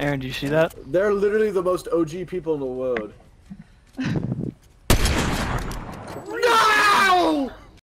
Aaron, do you see that? They're literally the most OG people in the world.